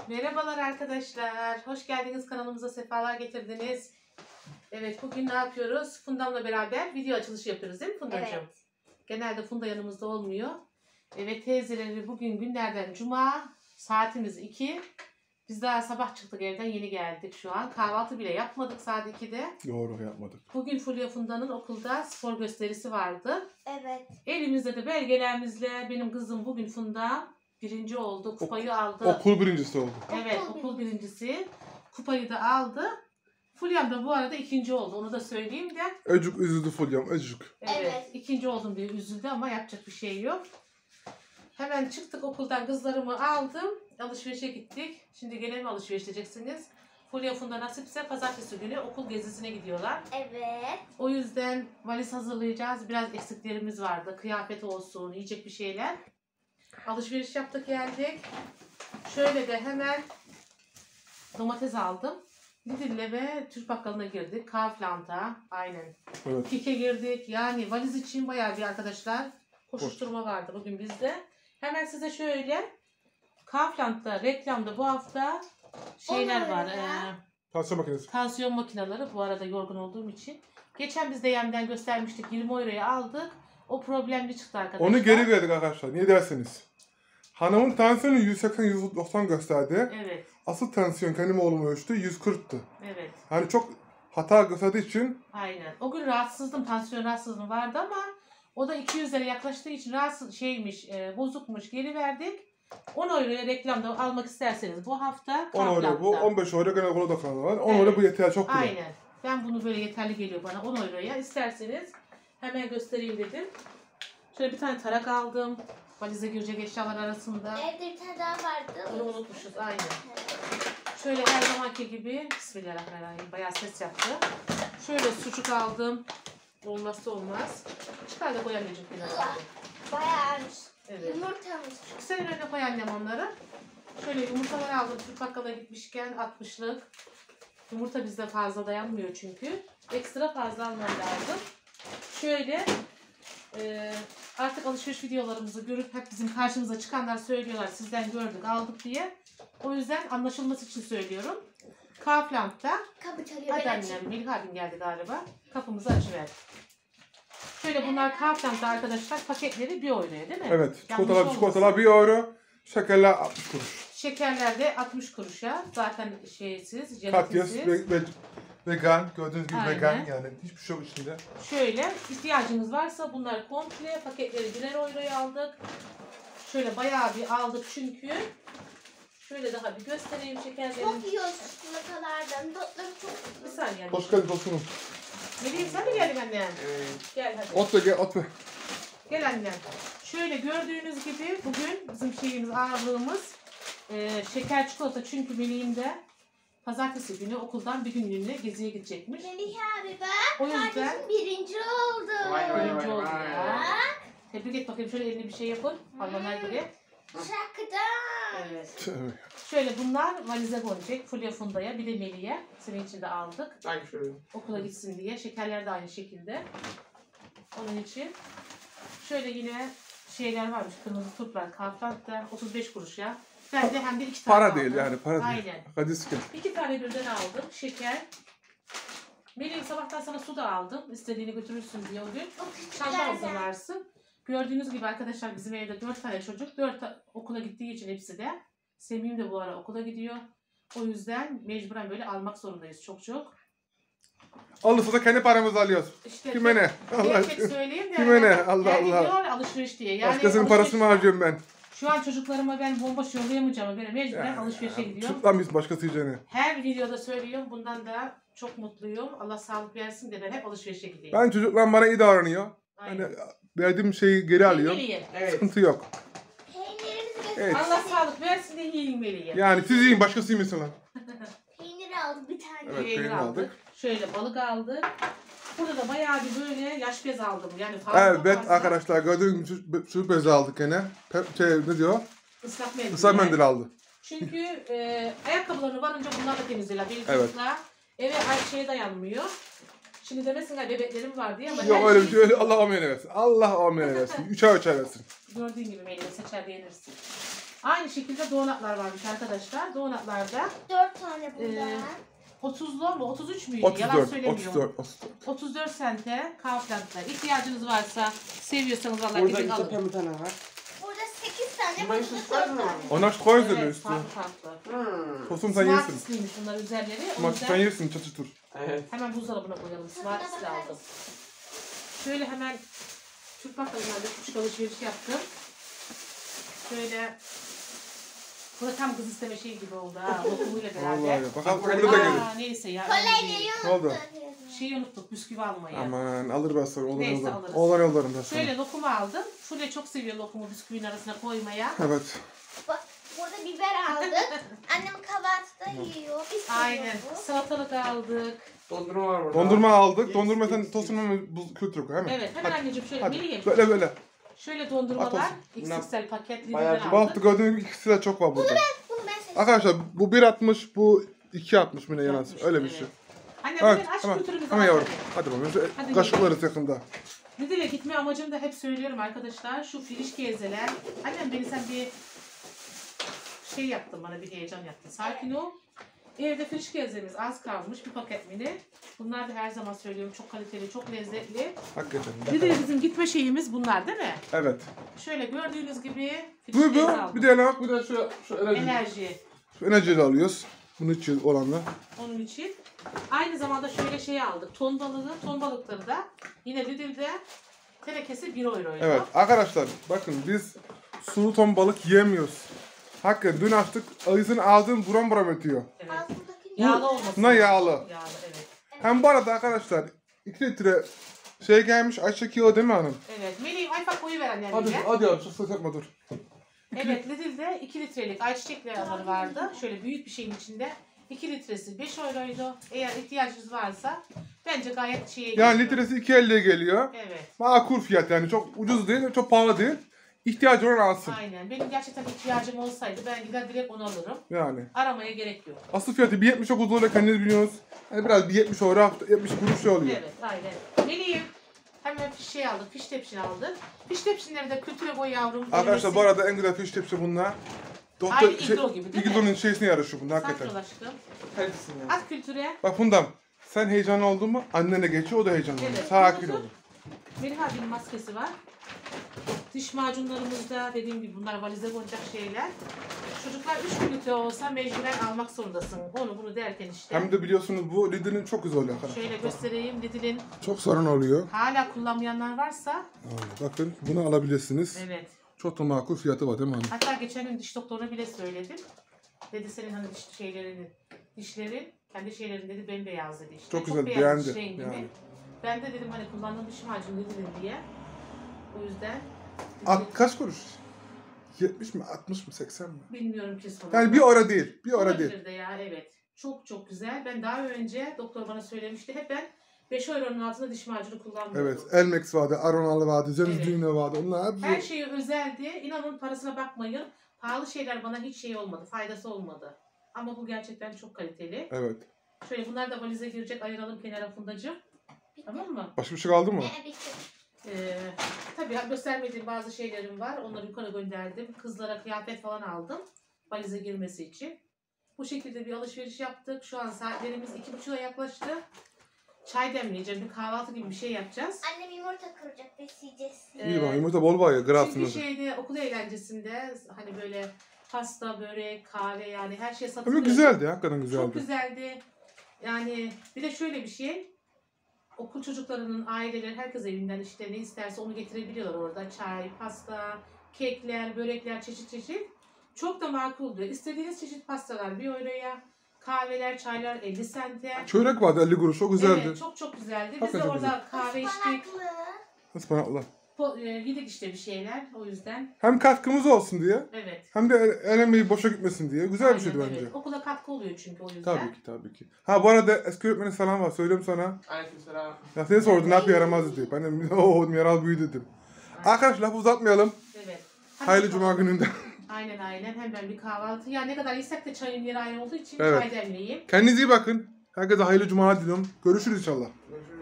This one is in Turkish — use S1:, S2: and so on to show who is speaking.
S1: Merhabalar arkadaşlar. Hoş geldiniz kanalımıza, sefalar getirdiniz. Evet, bugün ne yapıyoruz? Funda'mla beraber video açılışı yapıyoruz değil mi Funda'cığım?
S2: Evet.
S1: Genelde Funda yanımızda olmuyor. Evet teyzeleri, bugün günlerden cuma, saatimiz 2. Biz daha sabah çıktık evden, yeni geldik şu an. Kahvaltı bile yapmadık saat 2'de.
S3: Doğru, yapmadık.
S1: Bugün Fulya Funda'nın okulda spor gösterisi vardı.
S2: Evet.
S1: Elimizde de belgelerimizle benim kızım bugün Funda birinci oldu. Kupayı aldı.
S3: Okul birincisi oldu.
S1: Evet, okul birincisi. Kupayı da aldı. Fulyam da bu arada ikinci oldu. Onu da söyleyeyim de.
S3: Öcük üzüldü Fulyam, öcük.
S1: Evet, ikinci oldum diye üzüldü ama yapacak bir şey yok. Hemen çıktık okuldan, kızlarımı aldım. Alışverişe gittik. Şimdi gene mi alışveriş edeceksiniz? Fulya Funda nasipse pazartesi günü okul gezisine gidiyorlar.
S2: Evet.
S1: O yüzden valiz hazırlayacağız. Biraz eksiklerimiz vardı. Kıyafet olsun, yiyecek bir şeyler. Alışveriş yaptık, geldik. Şöyle de hemen domates aldım. Lidl'e ve Türk Bakkalı'na girdik. Kaufland'a. Aynen.
S3: Evet.
S1: Kik'e girdik. Yani valiz için bayağı bir arkadaşlar koşuşturma vardı bugün bizde. Hemen size şöyle Kaufland'da reklamda bu hafta şeyler var.
S3: Tansiyon makinesi.
S1: Tansiyon makineleri. Bu arada yorgun olduğum için. Geçen biz de Yem'den göstermiştik. 20 euroya aldık. O problemli çıktı arkadaşlar.
S3: Onu geri verdik arkadaşlar. Niye derseniz? Hanımın tansiyonu 180-190 gösterdi.
S1: Evet.
S3: Asıl tansiyon kendim oğlum ölçtü 140'tı.
S1: Evet.
S3: Hani çok hata gösterdiği için.
S1: Aynen. O gün rahatsızdım. Tansiyon rahatsızlığım vardı ama o da 200'lere yaklaştığı için rahatsız bozukmuş. Geri verdik. 10 euroya reklamda almak isterseniz bu hafta
S3: 10 euro bu, 15 euro gene bunu da kanalı var. 10 euro bu yeter, çok güzel.
S1: Aynen. Ben bunu böyle yeterli geliyor bana 10 euroya. İsterseniz hemen göstereyim dedim. Şöyle bir tane tarak aldım. Valize girecek eşyalar arasında.
S2: Evde bir tane daha vardı.
S1: Onu unutmuşuz. Aynen. Şöyle her zamanki gibi bismillahirrahmanirrahim. Bayağı ses yaptı. Şöyle sucuk aldım. Olmazsa olmaz. Çıkar da koy anneciğim kenara.
S2: Bayağıymış.
S1: Evet.
S2: Yumurtamış.
S1: Sen önüne koy annem onları. Şöyle yumurtalar aldım. Türk Bakkal'a gitmişken 60'lık. Yumurta bizde fazla dayanmıyor çünkü. Ekstra fazla almam lazım. Şöyle artık alışveriş videolarımızı görüp hep bizim karşımıza çıkanlar söylüyorlar. Sizden gördük aldık diye. O yüzden anlaşılması için söylüyorum. Kaufland'da.
S2: Kapı çalıyor.
S1: Hadi
S2: Ben açayım.
S1: annem, Melih abim geldi galiba. Kapımızı açıver. Şöyle bunlar Kaufland'da arkadaşlar paketleri 1 euroya değil mi?
S3: Evet.
S1: Yanlış
S3: Çikolatalar 1 euro. Şekerler 60 kuruş.
S1: Şekerler de 60 kuruşa. Zaten şeysiz,
S3: Katyas
S1: jelatinsiz.
S3: vegan. Gördüğünüz gibi
S1: Aynen.
S3: vegan, yani hiçbir şey yok içinde.
S1: Şöyle ihtiyacınız varsa bunlar komple paketleri 1'er euroya aldık. Şöyle bayağı bir aldık çünkü. Şöyle daha bir göstereyim şekerleri.
S2: Çok yiyoruz çikolatalardan. Dotları çok
S1: Bir saniye.
S3: Hoş geldin dostum.
S1: Melih sen mi geldin annem? Gel hadi.
S3: Ot ve gel, ot ve.
S1: Gel annem. Şöyle gördüğünüz gibi bugün bizim ağırlığımız şeker çikolata, çünkü Melih'im de pazartesi günü okuldan bir günlüğüne geziye gidecekmiş.
S2: Melih abi bak.
S1: O yüzden
S2: Kardeşim birinci oldu.
S1: birinci oldu ya. Tebrik et bakayım, şöyle elini bir şey yapın. Almanlar gibi.
S2: Şarkıdan.
S1: Evet. Şöyle bunlar valize konacak. Fulya Funda'ya bir de Melih'e. Senin için de aldık.
S3: Aynı şey.
S1: Okula gitsin diye. Şekerler de aynı şekilde. Onun için. Şöyle yine şeyler varmış. Kırmızı turplar. Kaufland'da 35 kuruş ya. Ben de hem de 2 tane
S3: Para
S1: aldım.
S3: değil yani, para değil.
S1: Aynen.
S3: Hadi sıkın.
S1: 2 tane birden aldım. Şeker. Melih sabahtan sana su da aldım. İstediğini götürürsün diye o gün. Çanta hazırlarsın. Gördüğünüz gibi arkadaşlar bizim evde 4 tane çocuk. 4 okula gittiği için hepsi de. Semih'im de bu ara okula gidiyor. O yüzden mecburen böyle almak zorundayız çok.
S3: Alırsa da kendi paramızı alıyoruz.
S1: İşte
S3: Kime ne? Allah
S1: tek söyleyeyim de.
S3: Kime ne? Allah
S1: yani
S3: Allah.
S1: diyor alışveriş diye. Yani
S3: Başkasının parasını mı harcıyorum ben?
S1: Şu an çocuklarıma ben bomboş yollayamayacağım. Böyle mecburen alışverişe gidiyorum.
S3: Tut lan biz başkası yiyeceğini.
S1: Her videoda söylüyorum. Bundan da çok mutluyum. Allah sağlık versin de ben hep alışverişe gideyim.
S3: Ben çocuklar bana iyi davranıyor.
S1: Aynen.
S3: Hani verdiğim şeyi geri alıyorum.
S1: Evet.
S3: Sıkıntı yok.
S2: Peynirimizi götür.
S3: Evet.
S1: Allah sağlık versin de yiyin Melih'i.
S3: Yani siz yiyin, başkası yemesin lan.
S2: Peynir aldık bir tane.
S3: Evet, peynir aldık.
S1: Şöyle balık aldık. Burada da bayağı bir böyle yaş bez aldım. Yani fazla
S3: Evet
S1: fazla
S3: arkadaşlar, gördüğünüz gibi şu bezi aldık gene. Ne diyor?
S1: ıslak mendil.
S3: Islak mendil aldı.
S1: Çünkü ayakkabılarını varınca bunlar da temizliyorlar. Benim
S3: Evet.
S1: çocuklar eve her şeye dayanmıyor. Şimdi demesinler bebeklerim var diye ama
S3: Yok
S1: her
S3: öyle bir
S1: şey
S3: şey, öyle Allah amene versin. Allah amene versin. 3 ay versin.
S1: gördüğün gibi Melih'i seçer beğenirsin. Aynı şekilde donatlar varmış arkadaşlar. Donatlarda
S2: 4 tane bundan.
S1: 30'lu mu 33 müydü? Yalan
S3: 34,
S1: söylemiyorum.
S3: 34.
S1: 34 sente Kaufland'da. İhtiyacınız varsa, seviyorsanız valla
S4: Burada
S1: gidin
S4: iki
S1: alın.
S4: tane tane var.
S2: Burada 8 tane,
S4: Bunlar
S2: burada
S4: hiç
S2: 4
S4: var mı?
S2: tane.
S3: Ona şu koy üzerine
S1: Evet,
S3: üstü.
S1: farklı farklı.
S3: Tosun sen yersin.
S1: Smartie'sliymiş bunlar üzerleri. O
S3: Smart'ı sen
S1: yüzden
S3: yersin çatır çutur.
S4: Evet.
S1: hemen buzdolabına koyalım. Smartie'sli aldım. Şöyle hemen Türk bakkalından da küçük alışveriş yaptım. Şöyle bu da tam kız isteme şeyi gibi oldu ha. Lokumuyla
S3: Vallahi
S1: beraber.
S3: ya. Bakalım
S4: Bak,
S3: burada da gelir.
S1: Neyse ya.
S2: Kolyeyi
S3: Ne oldu?
S2: unuttum.
S1: Şeyi unuttuk bisküvi almayı.
S3: Aman alır ben sonra. Olur
S1: Neyse,
S3: yollarım.
S1: alırız.
S3: Oğlan yollarım ben sana.
S1: Şöyle lokumu aldım. Fule çok seviyor lokumu bisküvinin arasına koymaya.
S3: Evet.
S2: Bak burada biber aldık. Annem kahvaltıda yiyor. Biz
S1: Aynen.
S2: yiyoruz.
S1: Salatalık aldık.
S4: Dondurma var burada.
S3: Dondurma aldık.
S4: Yes,
S3: Dondurma sen
S4: yes,
S3: tosun hemen buz kültürü koy hemen.
S1: Evet hemen
S3: Hadi.
S1: anneciğim şöyle
S3: Hadi.
S1: vereyim.
S3: Böyle böyle.
S1: Şöyle
S3: At
S1: dondurmalar
S3: olsun.
S1: XXL paketli
S4: Bayağı
S1: aldık.
S3: Bu hafta gördüğünüz gibi ikisi de çok var burada.
S2: Bunu ben seçtim.
S3: Arkadaşlar bu 1.60 bu 2.60 mı ne yalan
S1: Yapmış,
S3: öyle bir
S1: evet.
S3: şey.
S1: Anne
S3: Evet
S1: bugün aç
S3: hemen,
S1: kültürümüzü
S3: hemen yavrum.
S1: hadi.
S3: Hadi bakalım.
S1: Hadi
S3: Kaşıklarız yakında.
S1: Lidl'e gitme amacım da hep söylüyorum arkadaşlar. Şu filiş gezeler. Annem beni sen bir şey yaptın bana bir heyecan yaptın. Sakin ol. Evde filiş gezemiz az kalmış bir paket mini. Bunlar da her zaman söylüyorum çok kaliteli, çok lezzetli.
S3: Hakikaten.
S1: Lidl'e bizim gitme şeyimiz bunlar değil mi?
S3: Evet.
S1: Şöyle gördüğünüz gibi
S3: Bu
S1: filiş gezi
S3: bu.
S1: aldım.
S3: Bir de ne bak bir de şu enerji.
S1: Enerji.
S3: Şu enerjiyi de alıyoruz. Bunu içiyoruz olanla.
S1: Onun için. Aynı zamanda şöyle şey aldık. Ton balığı, ton balıkları da yine Lidl'de tenekesi 1 euroydu.
S3: Evet arkadaşlar bakın biz sulu ton balık yiyemiyoruz. Hakikaten dün açtık ağzını ağzını buram buram ötüyor.
S1: Evet.
S2: Ağzımdaki
S1: Yağlı olmasın.
S3: Bunlar yağlı.
S1: Yağlı evet.
S3: Hem bu arada arkadaşlar 2 litre şey gelmiş ayçiçek kilo değil mi hanım?
S1: Evet. Melih ayfa koyu ver
S3: Hadi
S1: annemize.
S3: hadi yavrum sus yapma dur.
S1: Evet Lidl'de 2 litrelik ayçiçek yağları vardı. Şöyle büyük bir şeyin içinde. 2 litresi 5 euroydu. Eğer ihtiyacınız varsa bence gayet şeye
S3: Yani
S1: geliyor.
S3: litresi 2.50'ye geliyor.
S1: Evet.
S3: Makul fiyat yani çok ucuz değil çok pahalı değil. İhtiyacı olan alsın.
S1: Aynen. Benim gerçekten ihtiyacım olsaydı ben gider direkt onu alırım.
S3: Yani.
S1: Aramaya gerek yok.
S3: Asıl fiyatı 1.79 oluyor kendiniz biliyorsunuz. Hani biraz bir 70 euro 70 kuruş şey oluyor.
S1: Evet aynen. Melih'im hemen şey aldık. Fiş tepsini aldık. Fiş tepsinleri de kültüre koy yavrum.
S3: Arkadaşlar bu
S1: Ölmesin.
S3: arada en güzel fiş tepsi bunlar.
S1: Aynı iglo gibi değil mi?
S3: İglo'nun şeysine yarışıyor bunda
S1: Saklı
S3: hakikaten.
S1: aşkım.
S4: Hepsini ya.
S1: At kültüre.
S3: Bak Fundam sen heyecanlı oldun mu annene geçiyor o da heyecanlı oluyor.
S1: Evet.
S3: Sakin
S1: Bunun
S3: olun.
S1: Melih abinin maskesi var. Diş macunlarımızda dediğim gibi bunlar valize konacak şeyler. Çocuklar 3 gün öte olsa mecburen almak zorundasın. Onu bunu derken işte.
S3: Hem de biliyorsunuz bu Lidl'in çok güzel oluyor arkadaşlar.
S1: Şöyle göstereyim. Lidl'in
S3: Çok sorun oluyor.
S1: hala kullanmayanlar varsa.
S3: Bakın bunu alabilirsiniz.
S1: Evet.
S3: Çok da makul fiyatı var değil mi hanım?
S1: Hatta geçen gün diş doktoruna bile söyledim. Dedi senin hani dişlerin kendi şeylerin dedi bembeyaz dedi işte.
S3: Çok güzel,
S1: beyaz
S3: beğendi
S1: diş rengimi.
S3: yani.
S1: Ben de dedim hani kullandığım diş macunu Lidl'in diye. O yüzden
S3: Kaç kuruş? 70 mi 60 mı 80 mi?
S1: bilmiyorum ki sonu.
S3: Yani bir ara değil. Bir ara değil.
S1: Olabilir de ya evet. Çok çok güzel. Ben daha önce doktor bana söylemişti. Hep ben 5 euronun altında diş macunu kullanmıyordum.
S3: Evet. Elmex vardı, Aronalı vardı, Zenz
S1: Evet.
S3: Düğüne vardı. Onlar hepsi.
S1: Her şeyi özeldi. İnanın parasına bakmayın. Pahalı şeyler bana hiç şey olmadı. Faydası olmadı. Ama bu gerçekten çok kaliteli.
S3: Evet.
S1: Şöyle bunlar da valize girecek. Ayıralım kenara Fundacığım. Tamam mı?
S3: Başka bir şey kaldı mı?
S2: bitti.
S1: Tabii göstermediğim bazı şeylerim var. Onları yukarı gönderdim. Kızlara kıyafet falan aldım. Valize girmesi için. Bu şekilde bir alışveriş yaptık. Şu an saatlerimiz 2.30'a yaklaştı. Çay demleyeceğim. Bir kahvaltı gibi bir şey yapacağız.
S2: Annem yumurta kıracak besleyeceğiz.
S3: İyi bak yumurta bol var ya
S1: Çünkü
S3: grasınız.
S1: şeyde okul eğlencesinde hani böyle pasta, börek, kahve yani her şey
S3: Ama
S1: satılıyor.
S3: güzeldi hakikaten güzeldi.
S1: Çok güzeldi. Yani bir de şöyle bir şey. Okul çocuklarının aileleri herkes evinden işte ne isterse onu getirebiliyorlar orada. Çay, pasta, kekler, börekler çeşit çeşit. Çok da makul diyor. İstediğiniz çeşit pastalar 1 euroya. Kahveler, çaylar 50 sente.
S3: Çörek vardı 50 kuruş çok güzeldi.
S1: Evet çok çok güzeldi. Biz de
S3: Hakikaten
S1: orada kahve içtik.
S2: Ispanaklı.
S3: Ispanaklı.
S1: Yedik işte bir şeyler o yüzden.
S3: Hem katkımız olsun diye
S1: Evet.
S3: hem de el emeği boşa gitmesin diye. Güzel bir
S1: Aynen,
S3: şeydi
S1: evet.
S3: bence.
S1: Okula katkı oluyor çünkü o yüzden.
S3: Tabii ki tabii ki. Ha bu arada eski öğretmenin selam var. Söyleyeyim sana.
S4: Aleykümselam.
S3: Ya seni sordu ne yapıyor yaramaz diye. Ben de ooo yaral büyüdü dedim. Arkadaşlar lafı uzatmayalım.
S1: Evet. Hadi
S3: Hayırlı
S1: bakalım.
S3: cuma gününde.
S1: Aynen hemen bir kahvaltı. Ya ne kadar yesek de çayın yeri ayrı olduğu için
S3: Evet.
S1: çay demleyeyim.
S3: Kendinize iyi bakın. Herkese hayırlı cumalar diliyorum. Görüşürüz inşallah.
S4: Görüşürüz.